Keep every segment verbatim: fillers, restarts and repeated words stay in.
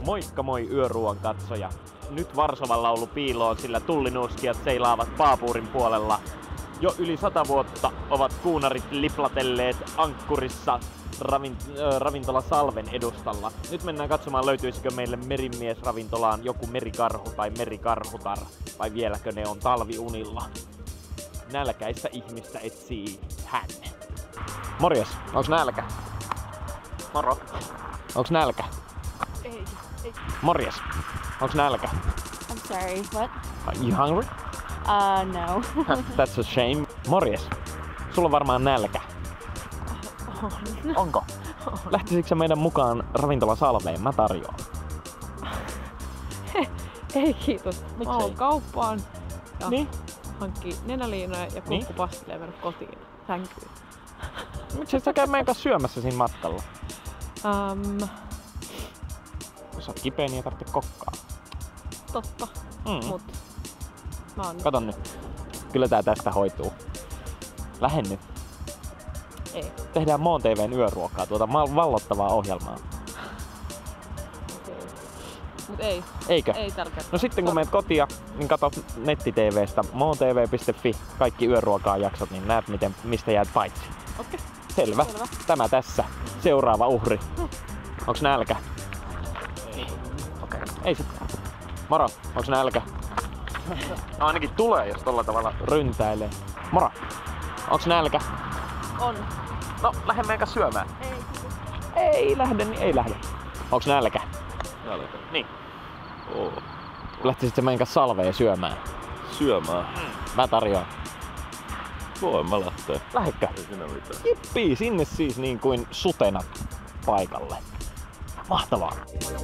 Moikka moi yöruuan katsoja. Nyt Varsovan laulu piiloon, sillä tullinuuskijat seilaavat Paapurin puolella. Jo yli sata vuotta ovat kuunarit liplatelleet ankkurissa ravint- äh, ravintola Salven edustalla. Nyt mennään katsomaan, löytyisikö meille merimiesravintolaan joku merikarhu tai merikarhutar, vai vieläkö ne on talviunilla. Nälkäistä ihmistä etsii hän. Morjes, onks nälkä? Moro. Onks nälkä? Ei, ei. Morjes, onks nälkä? I'm sorry, what? Are you hungry? Uh, no. That's a shame. Morjes, sulla on varmaan nälkä. On. Onko? On. Lähtisitkö meidän mukaan ravintola Salveen? Mä tarjoan. Ei kiitos. Mä Miksei? oon kauppaan ja Niin? hankkii nenäliinoja ja Niin? kurkkupastille ja mennä kotiin. Thank you. Miksi et sä käy meidän kanssa syömässä siinä matkalla? Um, Sä oot kipeä, niin ei tarvitse kokkaa. totta. Mm. Mut mä oon... Kato nyt. Kyllä tää tästä hoituu. Lähde nyt. Ei. Tehdään Moon T V:n yöruokaa, tuota mal- vallottavaa ohjelmaa. Mut ei. Eikö? Ei tällä kertaa. No sitten kun meet kotia, niin kato netti-tvstä moon t v piste fi, kaikki yöruokaa jaksot, niin näet miten, mistä jäät paitsi. Okei. Selvä. Selvä. Tämä tässä. Seuraava uhri. Onks nälkä? Ei. Okei. Ei sitten. Moro. Onks nälkä? No ainakin tulee, jos tolla tavalla ryntäilee. Moro. Onks nälkä? On. No, lähde meidän kanssa syömään. Ei. Ei lähde, niin ei lähde. Onks nälkä? Nälkä. Niin. Oo. Lähtisitkö meidän kanssa Salveen syömään? Syömään. Mä tarjoan. Voin mä lähteä. Lähdekö? Ei siinä mitään. Jippii, sinne siis niin kuin sutenat paikalle. Mahtavaa.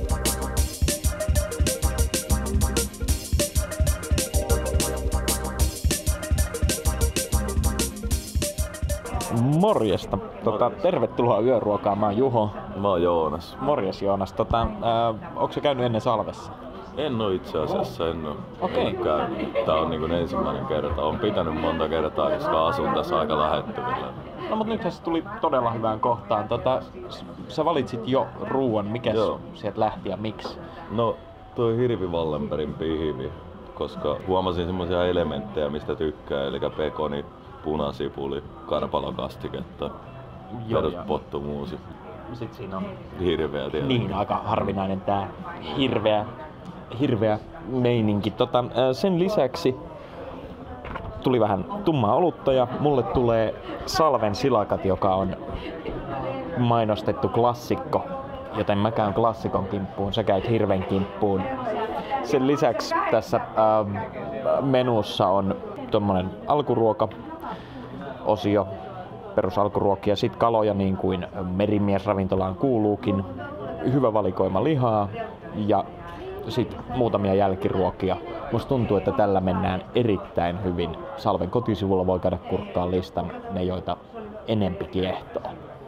Morjesta. Tota, tervetuloa yöruokaan. Mä oon Juho. Mä oon Joonas. Morjes Joonas. Tota, ää, onko se käynyt ennen Salvessa? En oo itse asiassa, en oo. Okei. En käynyt. Tää on niin ensimmäinen kerta. Oon pitänyt monta kertaa, koska asun tässä aika lähettyvillä. No mut nythän se tuli todella hyvään kohtaan. Tota, s- sä valitsit jo ruuan. Mikäs Joo. sieltä lähti ja miksi? No, toi Hirvi Wallenbergin pihvi, koska huomasin semmosia elementtejä, mistä tykkää, eli pekoni, punasipuli, karpalokastiketta, Joo, peruspottumuusi, Sitten siinä on hirveä tietenkin. niin aika harvinainen tää hirveä, hirveä meininki. Tota, ää, sen lisäksi tuli vähän tummaa olutta ja mulle tulee Salven silakat, joka on mainostettu klassikko. Joten mä käyn klassikon kimppuun, sä käyt hirven kimppuun. Sen lisäksi tässä ää, menussa on tommonen alkuruoka osio, perusalkuruokia, sit kaloja niin kuin merimiesravintolaan kuuluukin, hyvä valikoima lihaa ja sit muutamia jälkiruokia. Musta tuntuu, että tällä mennään erittäin hyvin. Salven kotisivulla voi käydä kurkkaan listan ne, joita enempi kiehtoo.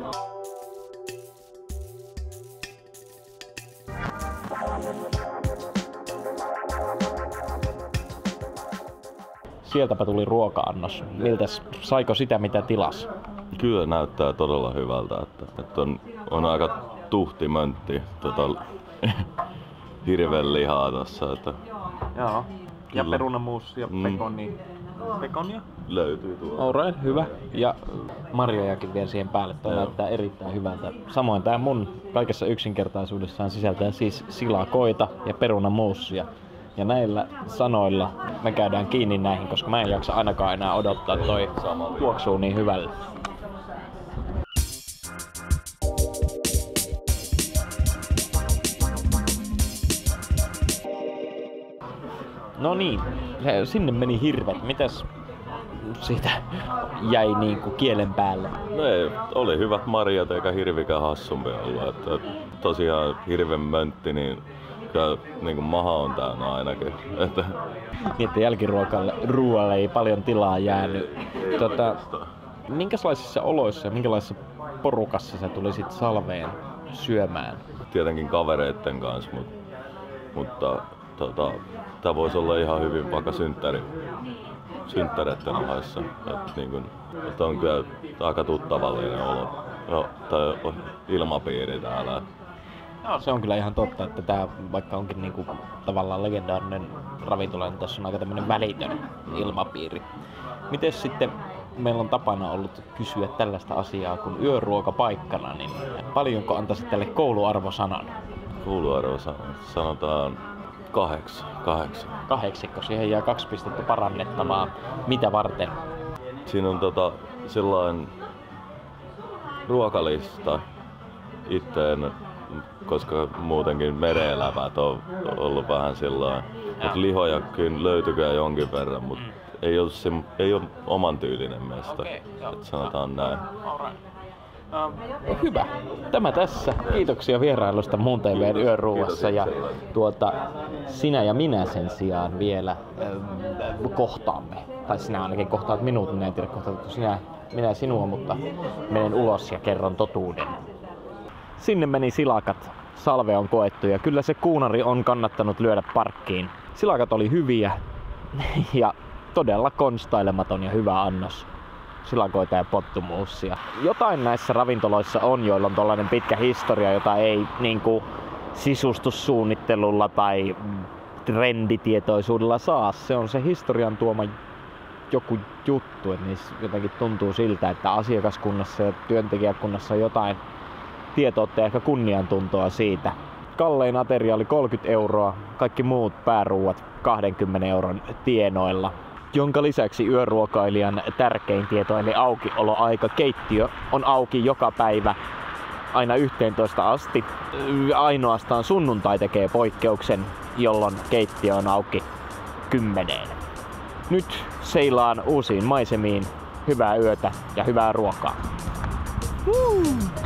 Sieltäpä tuli ruoka-annos. Miltäs, saiko sitä mitä tilas? Kyllä näyttää todella hyvältä, että, että on, on aika tuhti möntti tota, hirven lihaa tossa, että Joo. Ja Kyllä. perunamuusi ja Mm. pekoni. Pekonia? löytyy tuolla. Alright, hyvä. Ja marjojakin vielä siihen päälle. Toi Joo. näyttää erittäin hyvältä. Samoin tää mun kaikessa yksinkertaisuudessaan sisältää siis silakoita ja perunamuusia. Ja näillä sanoilla me käydään kiinni näihin, koska mä en jaksa ainakaan enää odottaa, toi tuoksuu niin hyvälle. No niin, se- sinne meni hirvet. Mitäs siitä jäi niinku kielen päälle? No ei, oli hyvät marjat eikä hirvikään hassumpi ollut. Että tosiaan hirven möntti, niin kyllä niin kuin maha on täynnä ainakin. Että, Niin, että jälkiruokalle ruoalle ei paljon tilaa jäänyt. Tota, minkälaisissa oloissa ja minkälaisessa porukassa sä tulisit Salveen syömään? tietenkin kavereitten kanssa, mut, mutta tota, tää voisi olla ihan hyvin vaikka synttäri, synttäreitten ohessa. Et niin kun, et on kyllä aika tuttavallinen olo. No, tai ilmapiiri täällä. No, se on kyllä ihan totta, että tää vaikka onkin niinku tavallaan legendaarinen ravintola, niin tässä on aika tämmönen välitön ilmapiiri. Miten sitten meillä on tapana ollut kysyä tällaista asiaa kuin yöruokapaikkana, niin paljonko antaisit tälle kouluarvosanan? Kouluarvo sanotaan kahdeksan. kahdeksan. Kahdeksikko, siihen jää kaksi pistettä parannettavaa. Mitä varten? Siinä on tota sellainen ruokalista. Itse en, koska muutenkin meren-elävät on ollut vähän sellainen. Mutta lihoja kyllä löytykää jonkin verran, mutta mm. ei, ole se, ei ole oman tyylinen mesta. Okay, et sanotaan näin. Uh, hyvä. Tämä tässä. Kiitoksia vierailusta Muun T V:n yöruuassa. Ja tuota, sinä ja minä sen sijaan vielä äh, kohtaamme. Tai sinä ainakin kohtaat minut, minä en tiedä kohtaatko sinä, minä sinua, mutta menen ulos ja kerron totuuden. Sinne meni silakat. Salve on koettu ja kyllä se kuunari on kannattanut lyödä parkkiin. Silakat oli hyviä ja todella konstailematon ja hyvä annos. Silakoita ja pottumuussia. Jotain näissä ravintoloissa on, joilla on tollainen pitkä historia, jota ei niinku sisustussuunnittelulla tai trenditietoisuudella saa. Se on se historian tuoma joku juttu, että niissä jotenkin tuntuu siltä, että asiakaskunnassa ja työntekijäkunnassa on jotain tietoutta ja ehkä kunniantuntoa siitä. Kallein ateria oli kolmekymmentä euroa, kaikki muut pääruuat kahdenkymmenen euron tienoilla. Jonka lisäksi yöruokailijan tärkein tieto eli aukioloaika. Keittiö on auki joka päivä aina yhteentoista asti. Ainoastaan sunnuntai tekee poikkeuksen, jolloin keittiö on auki kymmeneen. Nyt seilaan uusiin maisemiin. Hyvää yötä ja hyvää ruokaa. Woo!